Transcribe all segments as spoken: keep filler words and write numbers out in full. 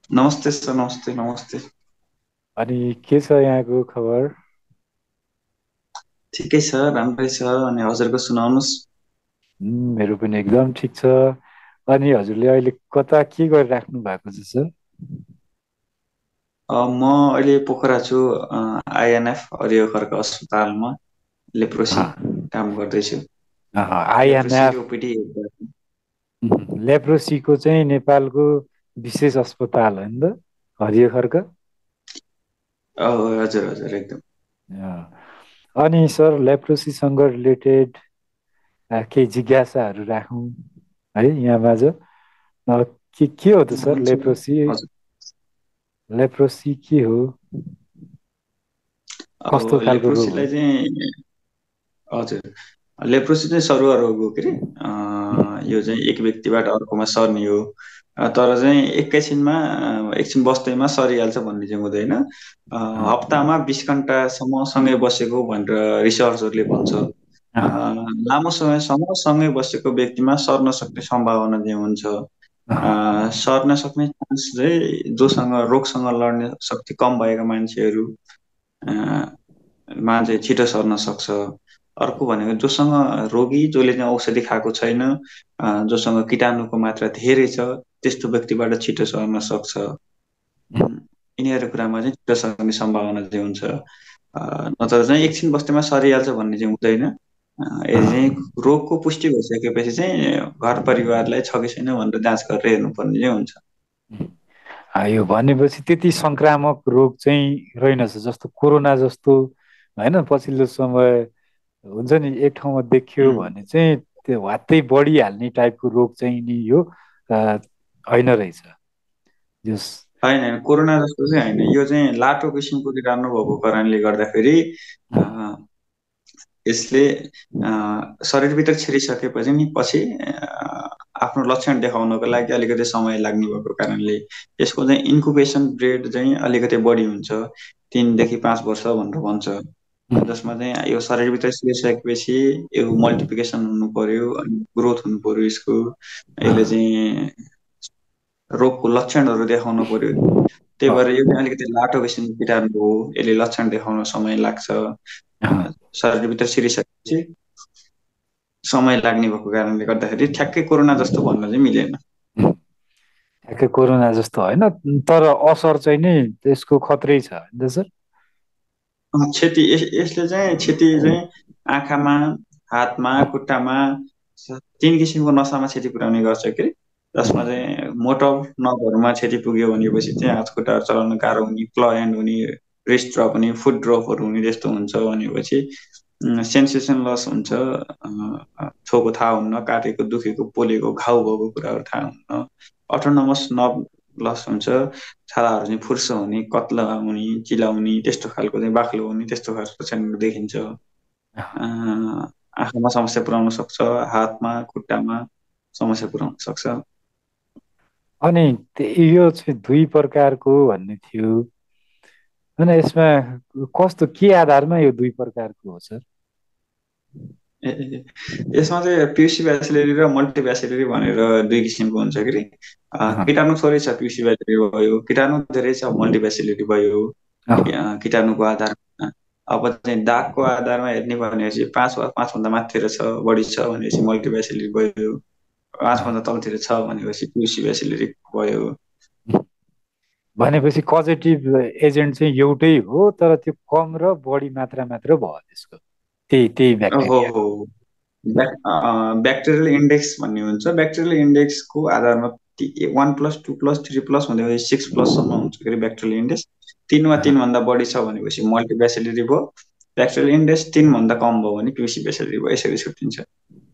नमस्ते सर, नमस्ते नमस्ते। अनि के छ यहाँको खबर? ठिकै छ, राम्रै छ। अनि हजुरको सुनाउनुहोस्। उम्, मेरो पनि एकदम ठिक छ। अनि हजुरले अहिले कता के गरिराख्नु भएको छ सर? अ, म अहिले पोखरा छु। आइएनएफ हरियो खर्क अस्पतालमा लेप्रोसी काम गर्दैछु। Leprosy INF OPD. लेप्रोसीको चाहिँ नेपालको विशेष अस्पताल हो नि त, हरियो खर्क। हजुर हजुर, एकदम। अँ, अनि सर लेप्रोसीसँग रिलेटेड केही जिज्ञासाहरू राखौँ है यहाँ माझ। अँ, के के हो त सर हुन्छ। लेप्रोसी? हजुर। लेप्रोसी के हो? कस्तो अब खालको रोग हो? लेप्रोसीलाई चाहिँ, हजुर, लेप्रोसी चाहिँ सरुवा रोग हो के अरे। अ, यो चाहिँ एक व्यक्तिबाट अर्कोमा सर्ने हो। अ, तर चाहिँ एकैछिनमा अ, एकछिन बस्दैमा सरिहाल्छ भन्ने चाहिँ हुँदैन। अ, हप्तामा बिस घन्टासम्म सँगै बसेको भनेर रिसर्चहरूले भन्छ। अ, लामो समयसम्म सँगै बसेको व्यक्तिमा सर्न सक्ने सम्भावना चाहिँ हुन्छ। अ, सर्न सक्ने चान्स चाहिँ जोसँग रोगसँग लड्ने शक्ति कम भएका मान्छेहरू अ, मा चाहिँ छिटो सर्न सक्छ। अर्को भनेको जोसँग रोगी जसले चाहिँ औषधि खाएको छैन, अ, जोसँग कीटाणुको मात्रा धेरै छ, त्यस्तो व्यक्तिबाट छिटो सर्न सक्छ। उम्, यिनीहरू कुरामा चाहिँ छिटो सर्ने सम्भावना चाहिँ हुन्छ। अ, नत्र चाहिँ एकछिन बस्दैमा सरिहाल्छ भन्ने चाहिँ हुँदैन। अ, यदि चाहिँ रोगको पुष्टि भइसकेपछि चाहिँ घर परिवारलाई छ कि छैन भनेर जाँच गरेर हेर्नुपर्ने चाहिँ हुन्छ। आ, यो भनेपछि त्यति सङ्क्रामक रोग चाहिँ रहेनछ, जस्तो कोरोना जस्तो होइन पछिल्लो समय हुन्छ नि, एक ठाउँमा देखियो उम्, भने चाहिँ त्यो वात्तै बढिहाल्ने टाइपको रोग चाहिँ नि यो आ, होइन रहेछ। जस होइन होइन, कोरोना जस्तो चाहिँ होइन। यो चाहिँ लाटो किसिमको कीटाणु भएको कारणले गर्दाखेरि अ, यसले अ, शरीरभित्र छिरिसकेपछि नि पछि अ, आफ्नो लक्षण देखाउनको लागि अलिकति समय लाग्ने भएको कारणले यसको चाहिँ इन्कुबेसन पिरियड चाहिँ अलिकति बढी हुन्छ। तिनदेखि पाँच वर्ष भनेर भन्छ। अ, जसमा चाहिँ यो शरीरभित्र छिरिसकेपछि यो मल्टिप्लिकेसन हुनु पर्यो अनि ग्रोथ हुनु पर्यो यसको। यसले चाहिँ रोगको लक्षणहरू देखाउन पर्यो। त्यही भएर यो चाहिँ अलिकति लाटो किसिमको कीटाणु हो। यसले लक्षण देखाउन समय लाग्छ। अ, शरीरभित्र छिरिसकेपछि समय लाग्ने भएको कारणले गर्दाखेरि ठ्याक्कै कोरोना जस्तो भन्न चाहिँ मिलेन। ठ्याक्कै कोरोना जस्तो होइन, तर असर चाहिँ नि त्यसको खत्रै छ होइन त सर? अ, क्षति यस यसले चाहिँ क्षति चाहिँ आँखामा, हातमा, खुट्टामा स तीन किसिमको नसामा क्षति पुर्याउने गर्छ के। जसमा चाहिँ मोटर नर्भहरूमा क्षति पुग्यो भनेपछि चाहिँ हात खुट्टाहरू चलाउन गाह्रो हुने, क्ल ह्यान्ड हुने, रिस्ट ड्रप हुने, फुट ड्रपहरू हुने त्यस्तो हुन्छ भनेपछि उम्, सेन्सेसन लस हुन्छ। अ, अ, छोएको थाहा हुन्न, काटेको, दुखेको, पोलेको, घाउ भएको कुराहरू थाहा हुन्न। अटोनोमस नर्भ लस हुन्छ। छालाहरू चाहिँ फुर्सो हुने, कत्ला हुने, चिलाउने, त्यस्तो खालको चाहिँ बाक्लो हुने, त्यस्तो खालको लक्षणहरू देखिन्छ। अ, आँखामा समस्या पुर्याउन सक्छ, हातमा, खुट्टामा समस्या पुर्याउन सक्छ। अनि त्यो- यो चाहिँ दुई प्रकारको भन्ने थियो होइन, यसमा कस्तो के आधारमा यो दुई प्रकारको हो सर? ए ए, यसमा चाहिँ पियुसी ब्यासिलरी र मल्टी ब्यासिलरी भनेर दुई किसिमको हुन्छ कि रे। अ, अँ, कीटाणु थोरै छ पियुसी ब्यासिलरी भयो, कीटाणु धेरै छ मल्टी ब्यासिलरी भयो। कि- अँ, अ, कीटाणुको आधारमा अब चाहिँ दागको आधारमा हेर्ने भनेपछि पाँच वा पाँचभन्दा माथितिर छ, बढी छ भनेपछि मल्टी ब्यासिलरी भयो। अँ। पाँचभन्दा तलतिर छ भनेपछि पियुसी ब्यासिलरी भयो। भनेपछि कजेटिभ एजेन्ट चाहिँ एउटै हो, तर त्यो कम र बढी मात्रा मात्र भयो त्यसको, त्यही त्यही हो ब्याक्टेरिया। हो। ब्याक ब्याक्टेरियल इन्डेक्स भन्ने हुन्छ। ब्याक्टेरियल इन्डेक्सको आधारमा one plus two plus three plus हुँदै हुँदै सिक्स प्लससम्म हुन्छ के अरे ब्याक्टेरियल इन्डेक्स। तिन वा तिनभन्दा बढी छ भनेपछि मल्टी ब्यासिलरी भयो। ब्याक्टेरियल इन्डेक्स तिनभन्दा कम भयो भने पियुसी ब्यासिलरी भयो। यसरी छुट्टिन्छ।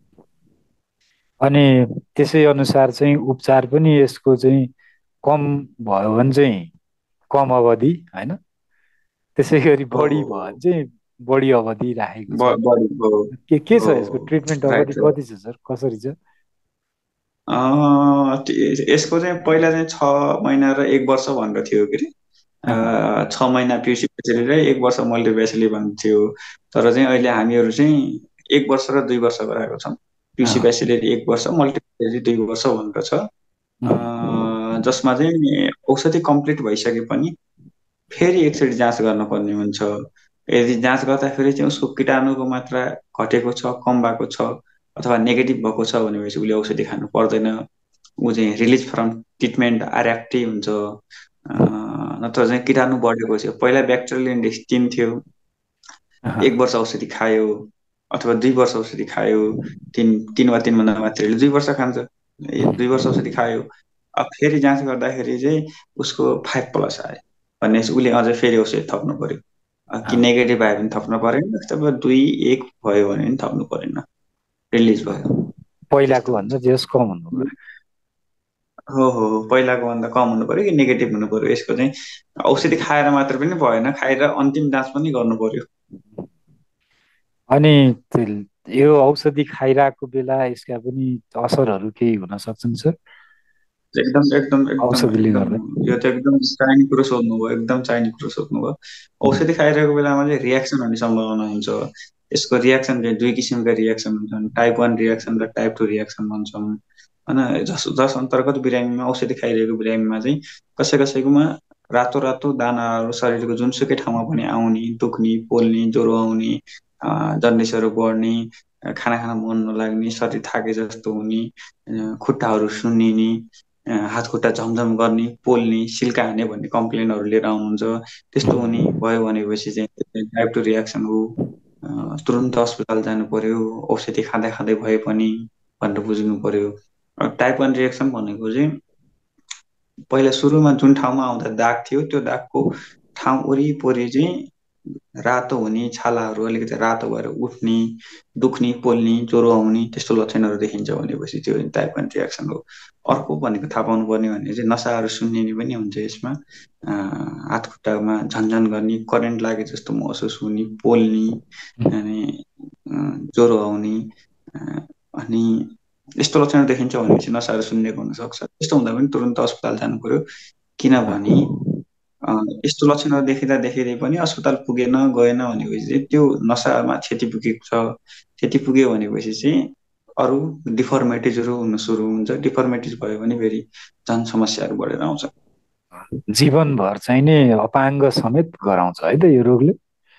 अनि त्यसै अनुसार चाहिँ उपचार पनि यसको चाहिँ कम भयो भने चाहिँ कम अवधि होइन, त्यसै गरी हो बढी हो भयो हो। भने चाहिँ बढी अवधि राखेको छ। ब- बढी हो। के के छ हो यसको ट्रिटमेन्ट अवधि राइट राइट। कति छ सर, कसरी छ? अँ, त्यो- यसको चाहिँ पहिला चाहिँ छ महिना र एक वर्ष भनेर थियो कि अरे। अँ, अ, छ महिना पियुसी ब्याचेलर र एक वर्ष मल्टी ब्याचेलर भन्ने थियो। तर चाहिँ अहिले हामीहरू चाहिँ एक वर्ष र दुई वर्ष गराएको छौँ। पियुसी अँ, ब्याचेलर एक वर्ष, मल्टी ब्याचेलर दुई वर्ष भनेर छ। उम्, अ, जसमा चाहिँ औषधि कम्प्लिट भइसके पनि फेरि एकचोटि जाँच गर्नुपर्ने हुन्छ। यदि जाँच गर्दाखेरि चाहिँ उसको कीटाणुको मात्रा घटेको छ, कम भएको छ अथवा नेगेटिभ भएको छ भनेपछि उसले औषधि खानु पर्दैन। ऊ चाहिँ रिलिज फ्रम ट्रिटमेन्ट आरएफटी हुन्छ। नत्र चाहिँ कीटाणु बढेको छ, पहिला ब्याक्टेरियल इन्डेक्स तिन थियो, एक वर्ष औषधि खायो अथवा दुई वर्ष औषधि खायो, तिन तिन वा तिनभन्दा माथिले दुई वर्ष खान्छ, दुई वर्ष औषधि खायो, अब फेरि जाँच गर्दाखेरि चाहिँ उसको फाइभ प्लस आयो भनेपछि उसले अझ फेरि औषधि थप्नु पर्यो। कि नेगेटिभ आयो भने थप्नु परेन, अथवा दुई एक भयो भने पनि थप्नु परेन, रिलिज भयो। पहिलाको भन्दा जेस कम हुनु पर्यो। हो हो पहिलाको भन्दा कम हुनु पर्यो कि नेगेटिभ हुनु पर्यो। यसको चाहिँ औषधि खाएर मात्र पनि भएन, खाएर अन्तिम जाँच पनि गर्नु पर्यो। अनि यो औषधि खाइरहेको बेला यसका पनि असरहरू केही हुन सक्छन् सर? एकदम एकदम एकदम औषधिले एकदम गर्दा यो त एकदम चाहिने कुरो सोध्नुभयो, एकदम चाहिने कुरो सोध्नुभयो। औषधि खाइरहेको बेलामा चाहिँ रियाक्सन हुने सम्भावना हुन्छ। यसको रियाक्सन चाहिँ दुई किसिमका रियाक्सन हुन्छन्, टाइप वान रियाक्सन र टाइप टू रियाक्सन भन्छौँ होइन। जस जस अन्तर्गत बिरामीमा औषधि खाइरहेको बिरामीमा चाहिँ कसै कसैकोमा रातो रातो दानाहरू शरीरको जुनसुकै ठाउँमा पनि आउने, दुख्ने, पोल्ने, ज्वरो आउने, जन्डिसहरू बढ्ने, खाना खान मन नलाग्ने, शरीर थाके जस्तो हुने, खुट्टाहरू सुन्निने, हात खुट्टा झमझम गर्ने, पोल्ने, सिल्का हाने भन्ने कम्प्लेनहरू लिएर आउनुहुन्छ। त्यस्तो हुने भयो भनेपछि चाहिँ टाइप टू रियाक्सन हो। तुरुन्त अस्पताल जानु पर्यो, औषधि खाँदा खाँदै भए पनि भनेर बुझ्नु पर्यो। टाइप वान रियाक्सन भनेको चाहिँ पहिला सुरुमा जुन ठाउँमा आउँदा दाग थियो त्यो दागको ठाउँ वरिपरि चाहिँ रातो हुने, छालाहरू अलिकति रातो भएर उठ्ने, दुख्ने, पोल्ने, ज्वरो आउने त्यस्तो लक्षणहरू देखिन्छ भनेपछि त्यो टाइप वान रियाक्सन हो। अर्को भनेको थाहा पाउनु पर्ने भने चाहिँ नसाहरू सुन्निने पनि हुन्छ यसमा। हात खुट्टामा झन्झन गर्ने, करेन्ट लागे जस्तो महसुस हुने, पोल्ने, अनि ज्वरो आउने, अनि यस्तो लक्षण देखिन्छ भनेपछि नसाहरू सुन्निएको हुनसक्छ। त्यस्तो हुँदा पनि तुरुन्त अस्पताल जानु पर्यो। किनभने यस्तो लक्षणहरू देखिँदा देखिँदै पनि अस्पताल पुगेन गएन भनेपछि चाहिँ त्यो नसामा क्षति पुगेको छ। क्षति पुग्यो भनेपछि चाहिँ अरू डिफर्मेटिजहरू हुन सुरु हुन्छ। डिफर्मेटिज भयो भने फेरि झन् समस्याहरू बढेर आउँछ। जीवनभर चाहिँ नि अपाङ्ग समेत गराउँछ है त यो रोगले?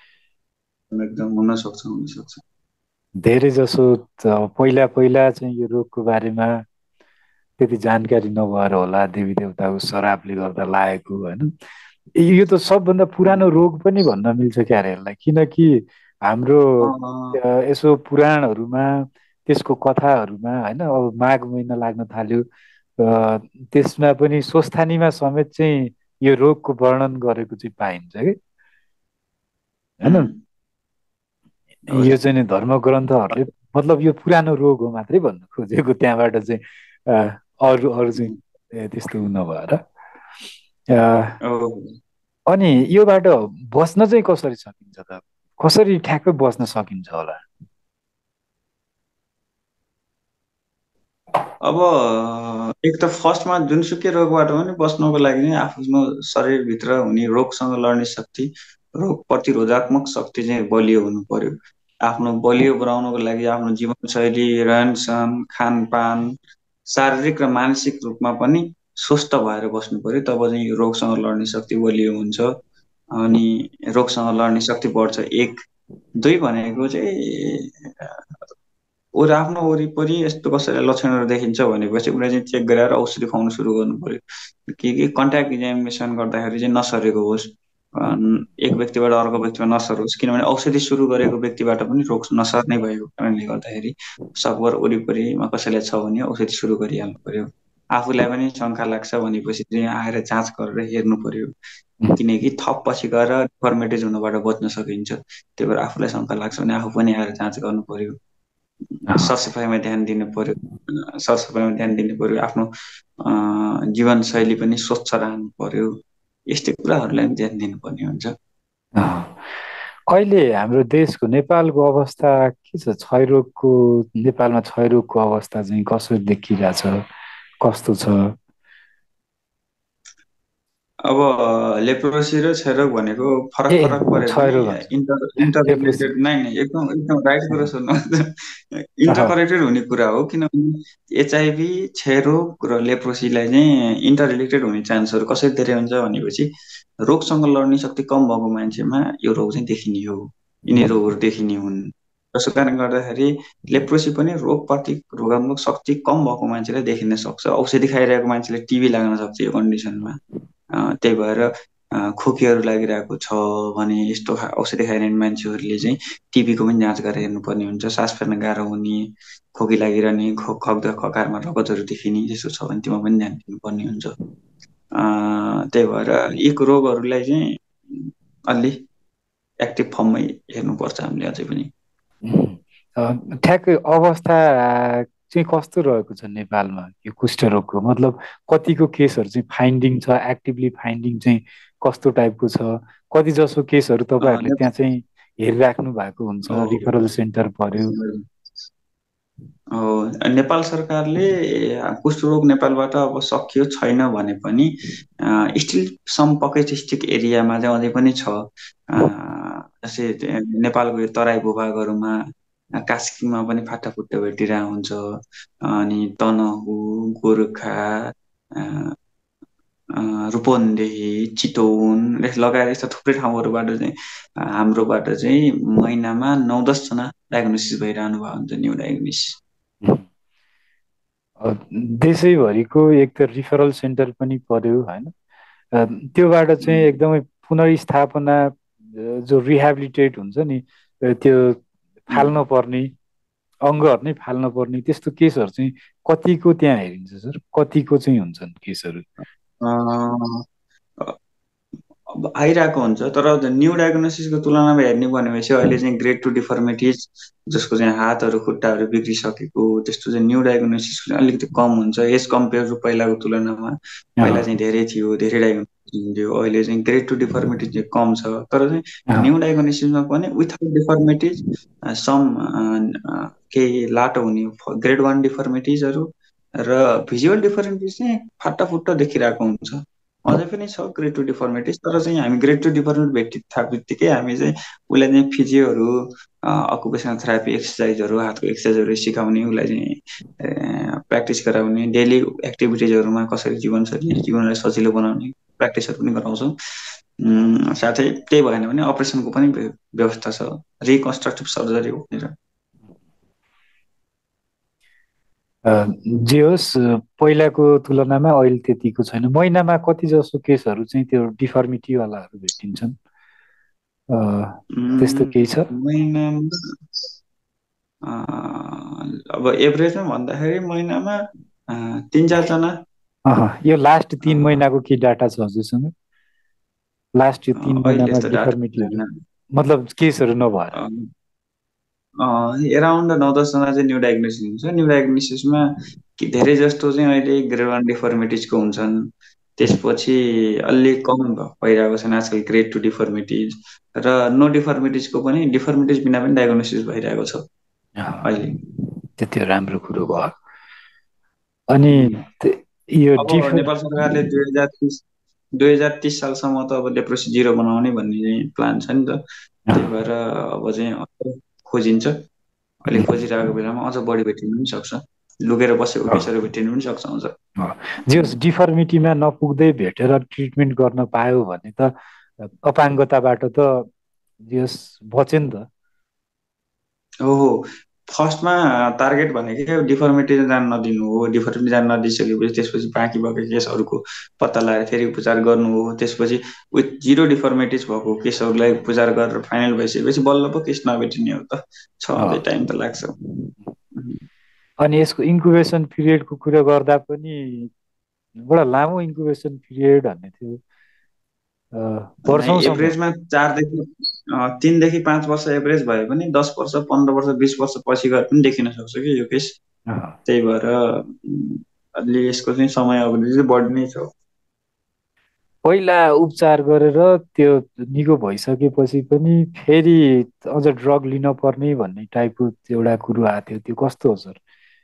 एकदम हुनसक्छ हुनसक्छ धेरै जसो पहिला पहिला चाहिँ यो रोगको बारेमा त्यति जानकारी नभएर होला, देवी देवताको श्रापले गर्दा लागेको होइन। यो त सबभन्दा पुरानो रोग पनि भन्न मिल्छ क्यारे यसलाई, किनकि हाम्रो यसो पुराणहरूमा त्यसको कथाहरूमा होइन, अब माघ महिना लाग्न थाल्यो त्यसमा पनि स्वस्थानीमा समेत चाहिँ यो रोगको वर्णन गरेको चाहिँ पाइन्छ कि होइन। यो चाहिँ नि धर्म ग्रन्थहरूले मतलब यो पुरानो रोग हो मात्रै भन्न खोजेको, त्यहाँबाट चाहिँ अरू अरू चाहिँ त्यस्तो नभएर। अनि योबाट बस्न चाहिँ कसरी सकिन्छ त? कसरी ठ्याक्कै बस्न सकिन्छ होला? अब एक त फर्स्टमा जुनसुकै रोगबाट पनि बस्नको लागि नै आफ्नो शरीरभित्र हुने रोगसँग लड्ने शक्ति, रोग प्रतिरोधात्मक शक्ति चाहिँ बलियो हुनु पर्यो। आफ्नो बलियो बनाउनको लागि आफ्नो जीवनशैली, रहनसहन, खानपान, शारीरिक र मानसिक रूपमा पनि स्वस्थ भएर बस्नु पर्यो। तब चाहिँ यो रोगसँग लड्ने शक्ति बलियो हुन्छ अनि रोगसँग लड्ने शक्ति बढ्छ। एक दुई भनेको चाहिँ ऊ आफ्नो वरिपरि यस्तो कसैलाई लक्षणहरू देखिन्छ भनेपछि उसलाई चाहिँ चेक गरेर औषधि खुवाउनु सुरु गर्नु पर्यो। के के कन्ट्याक्ट इक्जामिनेसन गर्दाखेरि चाहिँ नसरेको होस्, एक व्यक्तिबाट अर्को व्यक्तिमा नसरोस्, किनभने औषधि सुरु गरेको व्यक्तिबाट पनि रोग नसर्ने भएको कारणले गर्दाखेरि सकभर वरिपरिमा कसैलाई छ भने औषधि सुरु गरिहाल्नु पर्यो। आफूलाई पनि शङ्का लाग्छ भनेपछि चाहिँ आएर जाँच गरेर हेर्नु पर्यो, किनकि थप पछि गएर डिफर्मेटिज हुनबाट बच्न सकिन्छ। त्यही भएर आफूलाई शङ्का लाग्छ भने आफू पनि आएर जाँच गर्नु पर्यो। सरसफाइमा ध्यान दिनु पर्यो, सरसफाइमा ध्यान दिनु पर्यो, आफ्नो जीवनशैली पनि स्वच्छ राख्नु पर्यो, यस्तै कुराहरूलाई पनि ध्यान दिनुपर्ने हुन्छ। अहिले हाम्रो देशको नेपालको अवस्था के छ? क्षयरोगको नेपालमा क्षयरोगको अवस्था चाहिँ कसरी देखिरहेछ, कस्तो छ? अब लेप्रोसी र क्षयरोग भनेको फरक ए फरक परे पनि क्षयरोग भन्छ इन्टर इन्टर लेप्रोसी। रिलेटेड नै नै एकदम एकदम राइट कुरा सुन्नु अह, इन्टर कनेक्टेड हुने कुरा हो, किनभने एचआइभी, क्षयरोग र लेप्रोसीलाई चाहिँ इन्टर रिलेटेड हुने चान्सहरू कसरी धेरै हुन्छ भनेपछि रोगसँग लड्ने शक्ति कम भएको मान्छेमा यो रोग चाहिँ देखिने हो, यिनी रोगहरू देखिने हुन्। जसको कारणले गर्दाखेरि लेप्रोसी पनि रोग प्रतिरोधात्मक शक्ति कम भएको मान्छेलाई देखिन सक्छ। औषधि खाइरहेको मान्छेलाई टिबी लाग्न सक्छ यो कन्डिसनमा। अ, त्यही भएर अ, खोकीहरू लागिरहेको छ भने यस्तो खा- औषधि खाइरहने मान्छेहरूले चाहिँ टिबीको पनि जाँच गरेर हेर्नुपर्ने हुन्छ। सास फेर्न गाह्रो हुने, खोकी लागिरहने, खो खग्दा खकारमा रगतहरू देखिने यस्तो छ भने त्योमा पनि ध्यान दिनुपर्ने हुन्छ। अ, त्यही भएर यी रोगहरूलाई चाहिँ अलि एक्टिभ फर्ममै हेर्नुपर्छ हामीले अझै पनि। अह, ठ्याक्कै अवस्था चाहिँ कस्तो रहेको छ नेपालमा यो कुष्ठरोगको? मतलब कतिको केसहरू चाहिँ फाइन्डिङ छ, एक्टिभली फाइन्डिङ चाहिँ कस्तो टाइपको छ? कति जसो केसहरू अ, तपाईँहरूले नेप- त्यहाँ चाहिँ हेरिराख्नु भएको हुन्छ, ओ, रिफरल सेन्टर पर्यो? हो, नेपाल सरकारले कुष्ठरोग नेपालबाट अब सकियो छैन भने पनि स्टिल सम पकेट स्टिक एरियामा चाहिँ अझै पनि छ। अ, जस्तै त्यहाँ नेपालको यो तराई भूभागहरूमा अ, कास्कीमा पनि फाटाफुट्टा भेटिरहेको हुन्छ। अनि तनहु, गोर्खा, अ, अ, रूपन्देही, चितवन यस लगायत यस्ता थुप्रै ठाउँहरूबाट चाहिँ अ, हाम्रोबाट चाहिँ महिनामा नौ दसजना डायग्नोसिस भइरहनु भएको हुन्छ, न्यू डायग्नोसिस। अ, देशैभरिको एक त रिफरल सेन्टर पनि पर्यो होइन? अ, त्योबाट चाहिँ एकदमै पुनर्स्थापना अ, जो रिहेबिलिटेट हुन्छ नि, अ, त्यो फाल्न पर्ने अङ्गहरू नै फाल्न पर्ने त्यस्तो केसहरू चाहिँ कतिको त्यहाँ हेरिन्छ सर? कतिको चाहिँ हुन्छन् केसहरू? अब आइरहेको हुन्छ, तर न्यू डायग्नोसिसको तुलनामा हेर्ने भनेपछि अहिले चाहिँ ग्रेड टू डिफर्मिटिज जसको चाहिँ हातहरू खुट्टाहरू बिग्रिसकेको त्यस्तो चाहिँ न्यू डायग्नोसिस अलिकति कम हुन्छ एज कम्पेयर टु पहिलाको तुलनामा। पहिला चाहिँ धेरै थियो, धेरै डायग्नोसिस हुन्थ्यो, अहिले चाहिँ ग्रेड टू डिफर्मिटिज चाहिँ कम छ। तर चाहिँ न्यू डायग्नोसिसमा पनि विथआउट डिफर्मिटिज सम केही लाटो हुने ग्रेड वान डिफर्मिटिजहरू र भिजुअल डिफर्मिटिज चाहिँ फाटाफुट्टा देखिरहेको हुन्छ। अझै पनि छ ग्रेड टू डिफर्मिटिज, तर चाहिँ हामी ग्रेड टू डिफर्मिटी भेटि थाहा बित्तिकै हामी चाहिँ उसलाई चाहिँ फिजियोहरू, अकुपेसनल थेरापी एक्सर्साइजहरू, हातको एक्सर्साइजहरू सिकाउने, उसलाई चाहिँ प्र्याक्टिस गराउने, डेली एक्टिभिटिजहरूमा कसरी जीवनशैली जीवनलाई सजिलो बनाउने प्र्याक्टिसहरू पनि गराउँछौँ। उम्, साथै त्यही भएन भने अपरेसनको पनि व्य- व्यवस्था छ, रिकन्स्ट्रक्टिभ सर्जरी हो भनेर। अ, जे होस्, अ, पहिलाको तुलनामा अहिले त्यतिको छैन। महिनामा कति जसो केसहरू चाहिँ त्यो डिफर्मिटीवालाहरू भेटिन्छन्? अ, त्यस्तो उम्, केही छ? महिनामा अ, अब एभरेजमा भन्दाखेरि महिनामा अ, तिन चारजना। अह, यो लास्ट अ, तिन महिनाको के डाटा छ हजुरसँग? लास्ट यो अ, तिन अहिले महिनामा यस्तो डाटा डिफर्मिटीहरू, छैन। मतलब केसहरू नभएर? एराउन्ड नौ दसजना चाहिँ न्यू डायग्नोसिस हुन्छ। न्यू डायग्नोसिसमा कि धेरै जस्तो चाहिँ अहिले ग्रेड वान डिफर्मिटिजको हुन्छन्। त्यसपछि अलि कम भ- भइरहेको छन् आजकल ग्रेड टू डिफर्मिटिज र नो डिफर्मिटिजको पनि, डिफर्मिटिज बिना पनि डायग्नोसिस भइरहेको छ अह, अहिले। त्यो त्यो राम्रो कुरो भयो। अनि उम्, त- यो अब डिफ नेपाल सरकारले दुई हजार तिस दुई हजार तिस सालसम्म त अब लेप्रोसी जिरो बनाउने भन्ने चाहिँ प्लान छ नि त। त्यही अह, भएर अब चाहिँ अझ खोजिन्छ। अहिले खोजिरहेको बेलामा अझ बढी भेटिनु पनि सक्छ, लुकेर बसेको अह, केसहरू भेटिनु पनि सक्छ अझ। अह। जे होस्, डिफर्मिटीमा नपुग्दै भेटेर ट्रिटमेन्ट गर्न पायो भने त अपाङ्गताबाट त जे होस् बच्यो नि त। हो हो, फर्स्टमा टार्गेट भनेकै डिफर्मिटी जान नदिनु हो। डिफर्मिटी जान नदिइसकेपछि त्यसपछि बाँकी भएको केसहरूको पत्ता लगाएर फेरि उपचार गर्नु हो। त्यसपछि विथ जिरो डिफर्मिटिज भएको केसहरूलाई उपचार गरेर फाइनल भइसकेपछि बल्ल पो केस नभेटिने हो त, छ अह। अझै टाइम त लाग्छ। उम्, अनि यसको इन्कुबेसन पिरियडको कुरा गर्दा पनि बडा लामो इन्कुबेसन पिरियड भन्ने थियो, अ, नै वर्षौंसम्म। एभरेजमा चारदेखि अ, तिनदेखि पाँच वर्ष एभरेज भए पनि दस वर्ष, पन्ध्र वर्ष, बिस वर्ष पछि गएर पनि देखिन सक्छ कि यो केस। अह। त्यही भएर उम्, अलि यसको चाहिँ समय अवधि चाहिँ बढी नै छ। पहिला उपचार गरेर त्यो निको भइसकेपछि पनि फेरि अझ ड्रग लिन पर्ने भन्ने टाइपको एउटा कुरो आएको थियो, त्यो कस्तो हो सर?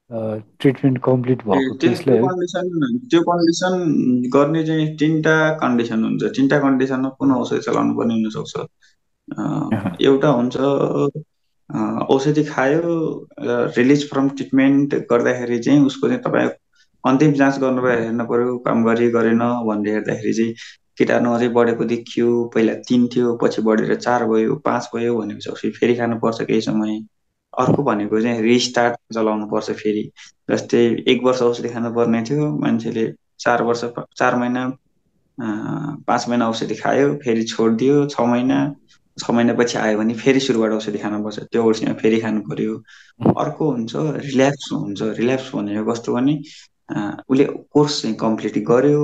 ट्रिटमेन्ट कम्प्लिट ए भएको त्यो त्यो केसलाई है। कन्डिसन त्यो कन्डिसन गर्ने चाहिँ तिनवटा कन्डिसन हुन्छ। तिनवटा कन्डिसनमा कुन औषधि चलाउनु पर्ने हुनसक्छ। अ, अहँ, एउटा हुन्छ अ, औषधि खायो, रिलिज फ्रम ट्रिटमेन्ट गर्दाखेरि चाहिँ उसको चाहिँ तपाईँ अन्तिम जाँच गर्नुभयो, हेर्नु पर्यो काम गरे गरेन भनेर हेर्दाखेरि चाहिँ किटाणु अझै बढेको देखियो। पहिला तिन थियो, पछि बढेर चार भयो, पाँच भयो भनेपछि औषधि फेरि खानुपर्छ केही समय। अर्को भनेको चाहिँ रिस्टार्ट चलाउनु पर्छ फेरि। जस्तै एक वर्ष औषधि खानुपर्ने थियो, मान्छेले चार वर्ष चार महिना अ, पाँच महिना औषधि खायो, फेरि छोडिदियो, छ महिना छ महिनापछि आयो भने फेरि सुरुबाट औषधि खानुपर्छ, त्यो औषधि फेरि खानु पर्यो। अर्को हुन्छ रिल्याप्स हुन्छ। रिल्याप्स भनेको कस्तो भने अ, उसले कोर्स चाहिँ कम्प्लिट गर्यो,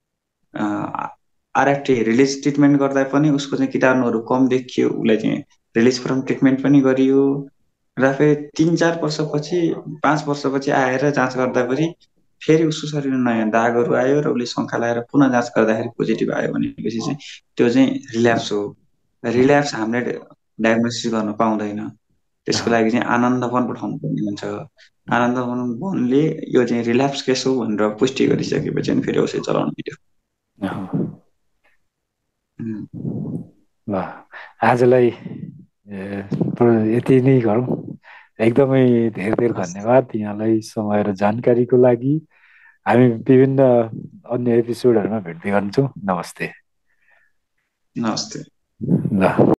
आरएफटी रिलिज ट्रिटमेन्ट गर्दा पनि उसको चाहिँ किटाणुहरू कम देखियो, उसलाई चाहिँ रिलिज फ्रम ट्रिटमेन्ट पनि गरियो, र फेरि तिन चार वर्षपछि पाँच वर्षपछि आएर जाँच गर्दाखेरि फेरि उसको शरीरमा नयाँ दागहरू आयो र उसले शङ्का लगाएर पुनः जाँच गर्दाखेरि पोजिटिभ आयो भनेपछि चाहिँ त्यो चाहिँ रिल्याप्स हो। रिल्याप्स हामीले डायग्नोसिस गर्न पाउँदैन, त्यसको अहँ, लागि चाहिँ आनन्दवन पठाउनु पर्ने हुन्छ। आनन्दवन वनले यो चाहिँ रिल्याप्स केस हो भनेर पुष्टि गरिसकेपछि अनि फेरि औषधि चलाउनु दियो। अहँ। उम्, ल आजलाई ए, प्र- यति नै गरौँ। एकदमै धेरै धेरै हस्, धन्यवाद यहाँलाई समय र जानकारीको लागि। हामी विभिन्न अन्य एपिसोडहरूमा भेट्दै गर्छौँ। नमस्ते। नमस्ते। ल।